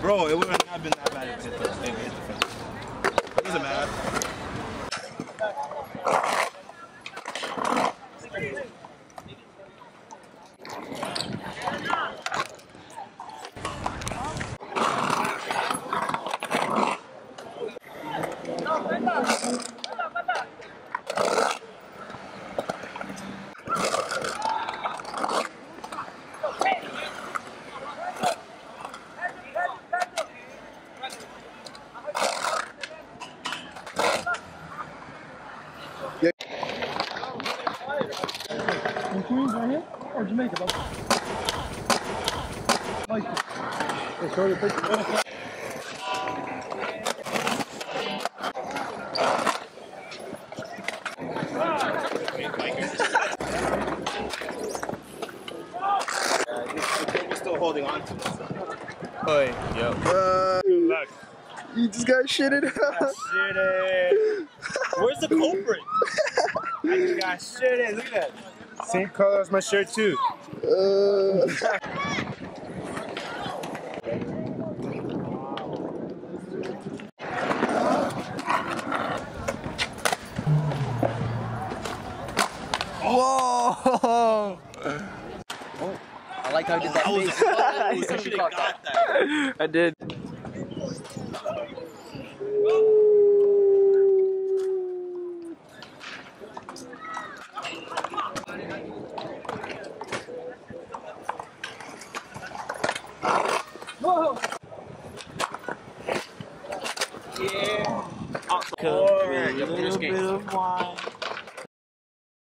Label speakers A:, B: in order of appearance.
A: Bro, it would have not been that bad if it hit the fence. It doesn't matter.
B: Queens right here? Or Jamaica, bro? Nice. Hey, show the picture.
A: We're still holding on to it.
C: Oi, yo. Good luck.
D: You just got shitted.
C: Shitted. Where's the culprit? I just got shitted. Look at that. Same color as my shirt too.
D: Whoa!
E: Oh, I like how I did that face.
A: You should have got that.
E: I did.
B: Whoa!
A: Yeah.
C: A little bit of wine.